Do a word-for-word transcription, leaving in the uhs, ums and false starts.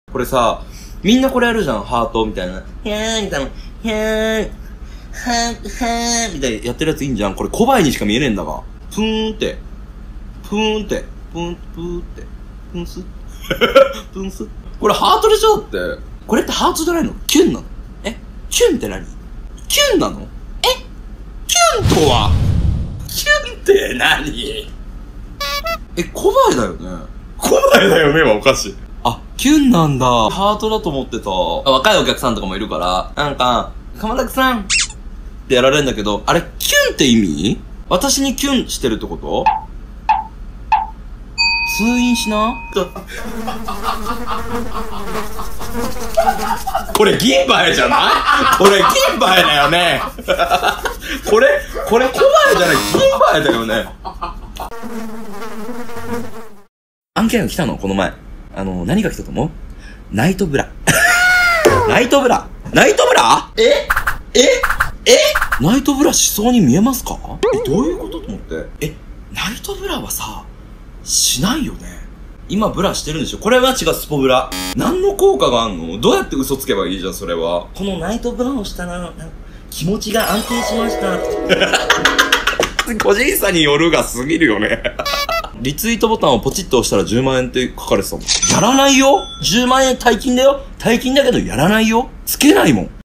これさ、みんなこれやるじゃん、ハートみたいな。ひゃーみたいな。ひゃー、はー、はーみたいなやってるやついいんじゃん。これ小林にしか見えねえんだが。ぷーんって。ぷーんって。ぷーん、ぷーって。ぷんす。ぷんす。これハートでしょだって。これってハートじゃないの？キュンなの？え？キュンって何？キュンなの？え？キュンとは？キュンって何？え、小林だよね。小林だよねはおかしい。あ、キュンなんだ。ハートだと思ってた。若いお客さんとかもいるから、なんか、鎌田さんってやられるんだけど、あれ、キュンって意味？私にキュンしてるってこと？通院しな。これ銀杯じゃない？これ銀杯だよね。これ、これ小林じゃない、銀杯だよね。案件が来たのこの前。あの、何が来たと思う？ナイトブラ。ナイトブラナイトブラえええナイトブラしそうに見えますか？え、どういうことと思って。え、ナイトブラはさ、しないよね。今ブラしてるんでしょ？これは違う、スポブラ。何の効果があんの？どうやって嘘つけばいいじゃん、それは。このナイトブラをしたら、気持ちが安定しました。個人差によるが過ぎるよね。リツイートボタンをポチッと押したらじゅうまんえんって書かれてたもん。やらないよ !じゅうまんえん大金だよ大金だけどやらないよつけないもん。